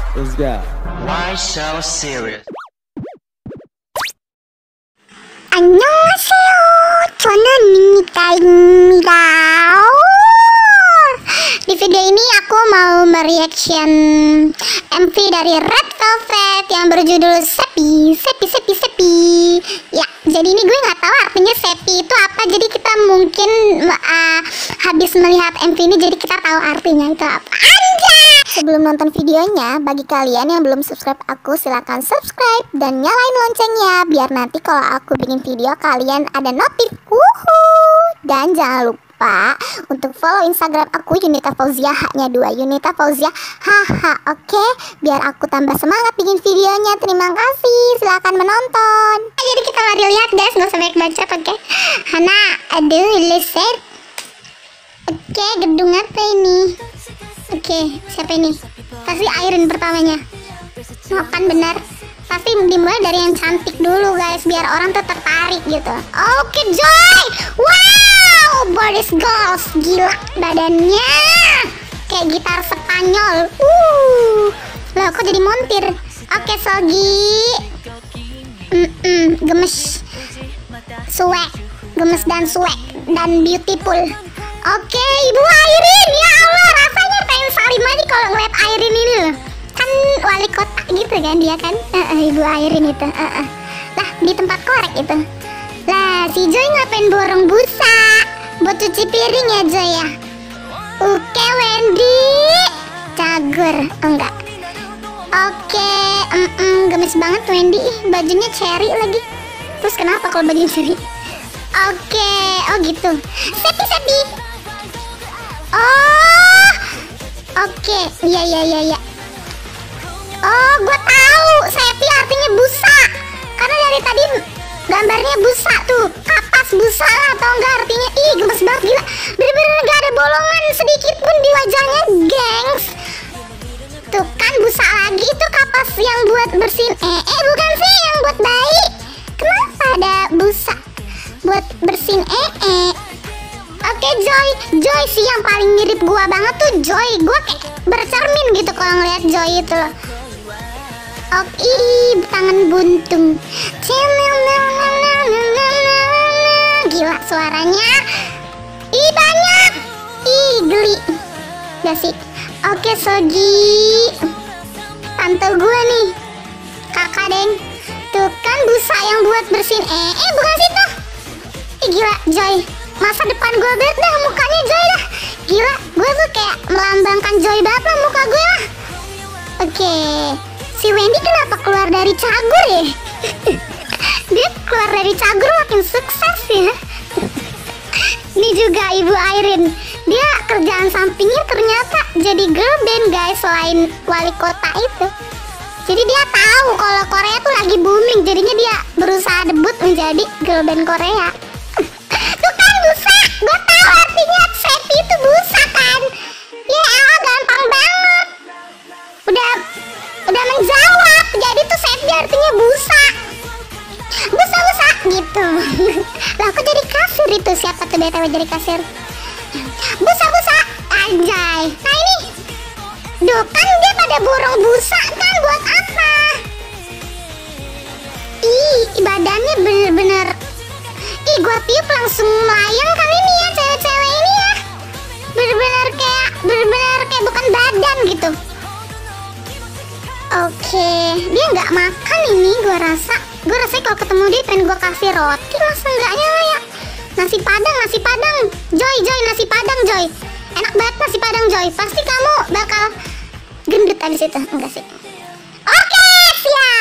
Let's go. Why so serious? 안녕하세요. 저는 니타입니다. Di video ini aku mau mereaction MV dari Red Velvet yang berjudul Sepi. Ya, jadi ini gue nggak tahu artinya Sepi itu apa. Jadi kita mungkin habis melihat MV ini jadi kita tahu artinya itu apa. Anjay! Sebelum nonton videonya, bagi kalian yang belum subscribe aku, silahkan subscribe dan nyalain loncengnya biar nanti kalau aku bikin video kalian ada notif. Dan jangan lupa untuk follow Instagram aku Yunita Fauzia, haknya 2 Yunita Fauzia, haha. Oke, biar aku tambah semangat bikin videonya. Terima kasih, silahkan menonton. Jadi kita mari lihat guys, nggak usah banyak baca. Oke, Hana, aduh, leset. Oke, gedung apa ini? Oke, siapa ini? Pasti Airin pertamanya. Makan benar. Pasti dimulai dari yang cantik dulu guys, biar orang tuh tertarik gitu. Oke, Joy. Wow, Boris Girls, gila badannya. Kayak gitar Spanyol. Loh, kok jadi montir? Oke, Sogi. Gemes. Suek. Gemes dan suek dan beautiful. Oke, Ibu Airin, ya Allah, rasanya pengen salim aja kalau ngeliat Airin ini loh. Kan wali kota gitu kan dia kan, Ibu Airin itu. Lah, di tempat korek itu. Lah, si Joy ngapain borong busa buat cuci piring ya Joy ya? Oke, Wendy cagur, enggak. Oke, gemes banget Wendy, bajunya cherry lagi. Terus kenapa kalau bajunya cherry? Oke, oh gitu. Sepi. Oh, oke, iya. Oh, gue tahu. Sepi artinya busa. Karena dari tadi gambarnya busa tuh, kapas busa lah, atau enggak artinya. Ih, gemes banget gila. Bener-bener gak ada bolongan sedikit pun di wajahnya, gengs. Tuh kan busa lagi, itu kapas yang buat bersihin bukan sih yang buat bayi. Kenapa ada busa buat bersihin Oke, Joy sih yang paling mirip gua banget tuh Joy. Gua kayak bercermin gitu kalau ngeliat Joy itu loh. Oke, tangan buntung. Gila suaranya. Ih, banyak. Ih, geli. Gak sih. Oke, Sogi. Tante gua nih. Kakak deng. Tuh kan busa yang buat bersihin bukan situ. Ih, gila, Joy. Masa depan gue banget dah mukanya Joy dah. Gila, gue tuh kayak melambangkan Joy banget lah muka gue lah. Oke, si Wendy kenapa keluar dari cagur ya? Dia keluar dari cagur makin sukses ya. Ini juga Ibu Airin. Dia kerjaan sampingnya ternyata jadi girl band guys, selain wali kota itu. Jadi dia tahu kalau Korea tuh lagi booming, jadinya dia berusaha debut menjadi girl band Korea. Tuh kan busa, gue tahu artinya Sepi itu busa kan. Ya elah, gampang banget. Udah menjawab. Jadi tuh Sepi artinya busa. Busa gitu. Lah aku jadi kasir itu, siapa tuh BTW jadi kasir? Busa anjay. Nah ini, duh kan dia pada borong busa kan, buat apa? Ih, badannya bener-bener. Ih, gua tiup langsung melayang kali ini ya cewek-cewek ini ya. Bener-bener kayak bukan badan gitu. Oke, dia nggak makan ini, gua rasa kalau ketemu dia pengen gua kasih roti lah seenggaknya lah ya. Nasi padang. Joy, nasi padang Joy. Enak banget nasi padang Joy. Pasti kamu bakal gendut abis itu, enggak sih? Oke, siap.